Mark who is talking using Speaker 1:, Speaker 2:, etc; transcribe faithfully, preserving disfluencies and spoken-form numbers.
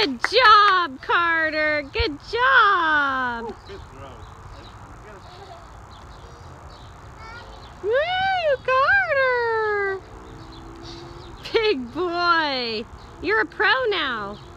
Speaker 1: Good job, Carter. Good job.
Speaker 2: Good throw.
Speaker 1: Woo, Carter. Big boy. You're a pro now.